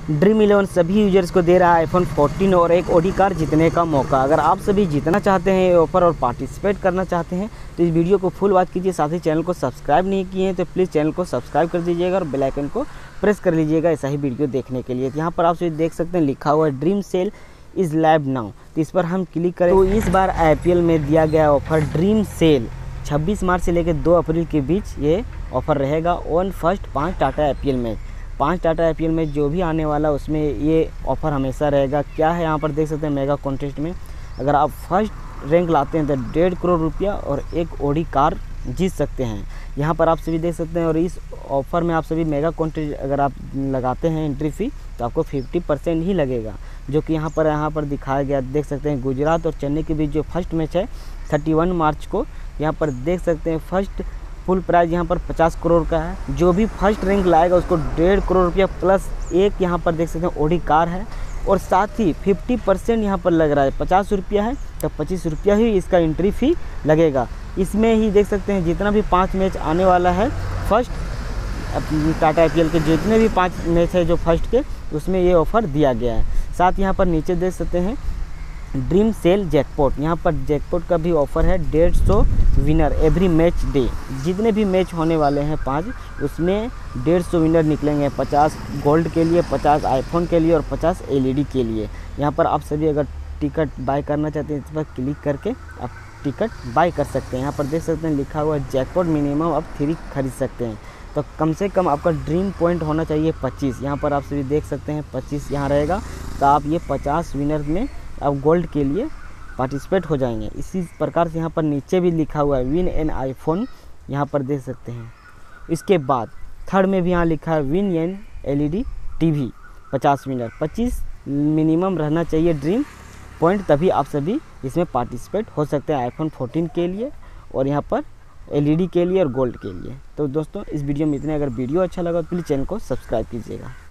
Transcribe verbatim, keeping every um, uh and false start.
Dream eleven सभी users को दे रहा है आईफोन फोर्टीन और एक ऑडी कार जीतने का मौका। अगर आप सभी जीतना चाहते हैं ये ऑफर और पार्टिसिपेट करना चाहते हैं तो इस वीडियो को फुल वॉच कीजिए। साथ ही चैनल को सब्सक्राइब नहीं किए हैं तो प्लीज़ चैनल को सब्सक्राइब कर दीजिएगा और बेल आइकन को प्रेस कर लीजिएगा ऐसा ही वीडियो देखने के लिए। तो यहाँ पर आप सभी देख सकते हैं लिखा हुआ है dream sale is live now. तो इस पर हम क्लिक करें तो इस बार आई पी एल में दिया गया ऑफर ड्रीम सेल छब्बीस मार्च से लेकर दो अप्रैल के बीच ये ऑफ़र रहेगा। ऑन फर्स्ट पाँच Tata I P L match पाँच टाटा आई पी एल में जो भी आने वाला उसमें ये ऑफ़र हमेशा रहेगा। क्या है यहाँ पर देख सकते हैं मेगा कॉन्टेस्ट में अगर आप फर्स्ट रैंक लाते हैं तो डेढ़ करोड़ रुपया और एक ऑडी कार जीत सकते हैं। यहाँ पर आप सभी देख सकते हैं। और इस ऑफ़र में आप सभी मेगा कॉन्टेस्ट अगर आप लगाते हैं एंट्री फ़ी तो आपको फिफ्टी परसेंट ही लगेगा, जो कि यहाँ पर यहाँ पर दिखाया गया देख सकते हैं। गुजरात और चेन्नई के बीच जो फर्स्ट मैच है थर्टी वन मार्च को, यहाँ पर देख सकते हैं फर्स्ट फुल प्राइज़ यहाँ पर पचास करोड़ का है। जो भी फर्स्ट रैंक लाएगा उसको डेढ़ करोड़ रुपया प्लस एक यहाँ पर देख सकते हैं ऑडी कार है। और साथ ही पचास परसेंट यहाँ पर लग रहा है, पचास रुपया है तो पच्चीस रुपया ही इसका एंट्री फ़ी लगेगा। इसमें ही देख सकते हैं जितना भी पाँच मैच आने वाला है first Tata I P L के जितने भी पाँच मैच है जो फर्स्ट के उसमें ये ऑफ़र दिया गया है। साथ यहाँ पर नीचे देख सकते हैं ड्रीम सेल जैकपॉट, यहाँ पर जैकपॉट का भी ऑफ़र है डेढ़ सौ विनर एवरी मैच डे। जितने भी मैच होने वाले हैं पाँच उसमें डेढ़ सौ विनर निकलेंगे, पचास गोल्ड के लिए, पचास आईफोन के लिए और पचास एल ई डी के लिए। यहाँ पर आप सभी अगर टिकट बाय करना चाहते हैं इस पर क्लिक करके आप टिकट बाय कर सकते हैं। यहाँ पर देख सकते हैं लिखा हुआ है जैकपॉट मिनिमम आप थ्री खरीद सकते हैं तो कम से कम आपका ड्रीम पॉइंट होना चाहिए पच्चीस। यहाँ पर आप सभी देख सकते हैं पच्चीस यहाँ रहेगा तो आप ये पचास विनर में आप गोल्ड के लिए पार्टिसिपेट हो जाएंगे। इसी प्रकार से यहाँ पर नीचे भी लिखा हुआ है विन एन आईफोन, यहाँ पर देख सकते हैं। इसके बाद थर्ड में भी यहाँ लिखा है win an L E D T V पचास विनर, पच्चीस मिनिमम रहना चाहिए ड्रीम पॉइंट, तभी आप सभी इसमें पार्टिसिपेट हो सकते हैं आईफोन फोर्टीन के लिए और यहाँ पर एल ई डी के लिए और गोल्ड के लिए। तो दोस्तों इस वीडियो में इतने। अगर वीडियो अच्छा लगा तो प्लीज़ चैनल को सब्सक्राइब कीजिएगा।